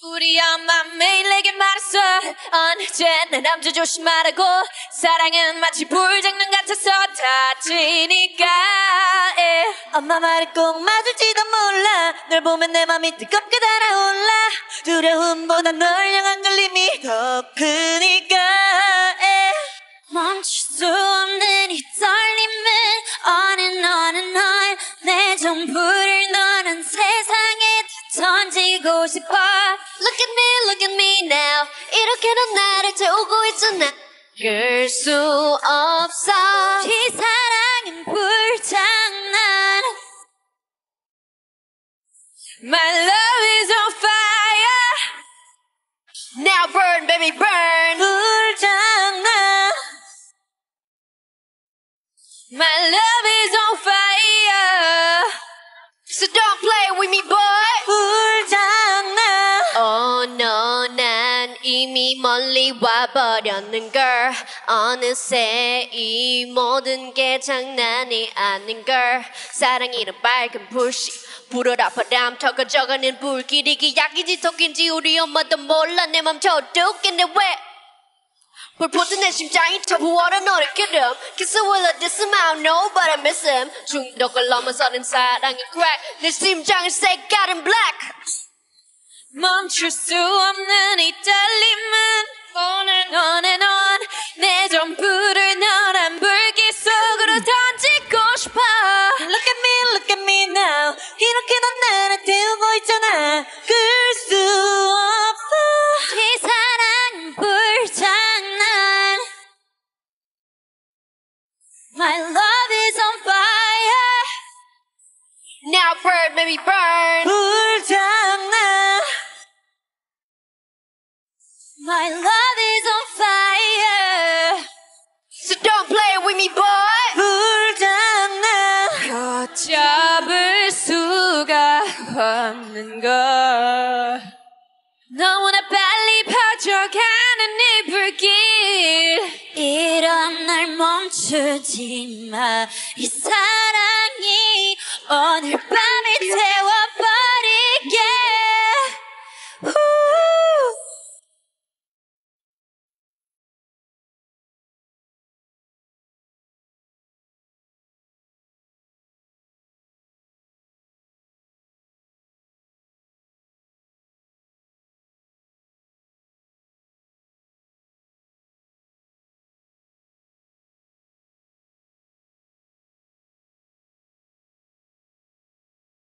우리 엄마 매일 내게 말했어. 언제나 남자 조심하라고. 사랑은 마치 불장난 같아서 다치니까. 엄마 말을 꼭 맞을지도 몰라. 널 보면 내 맘이 뜨겁게 달아올라. 두려움보다 널 향한 걸림이 더 크니까. 멈출 수 없는 이 떨림은 on and on and on. 내 전부를 너는 세상에 다 던지고 싶어. Look at me now. 이렇게 넌 나를 태우고 있잖아. 끌 수 없어. 이 사랑은 불장난. My love is on fire. Now burn baby burn. 불장난. My love is on fire. So don't play with me boy. 불장난. Oh no, 난 이미 멀리 와버렸는걸. 어느새 이 모든 게 장난이 아닌걸. 사랑이란 빨간 불씨 불어라 바람 터가 적어낸 불길이 이게 약인지 독인지 우리 엄마도 몰라. 내 맘 저독인데 왜 불붙은 내 심장이 터부어라 너를 기름. Kiss will I diss him I don't know but I miss him. 중독을 넘어서는 사랑의 crack. 내 심장을 색깔은 black. 멈출 수 없는 이 떨림은 on and on. 내 전부를 너란 불길 속으로 던지고 싶어. Look at me now. 이렇게 넌 나를 태우고 있잖아. 끌 수 없어. 이 사랑은 불장난. My love is on fire. Now burn baby burn. 불장난. My love is on fire. So don't play with me boy. 불장난. 걷잡을 수가 없는 걸. 너무나 빨리 퍼져가는 이 불길. 이런 날 멈추지 마. 이 사랑이 오늘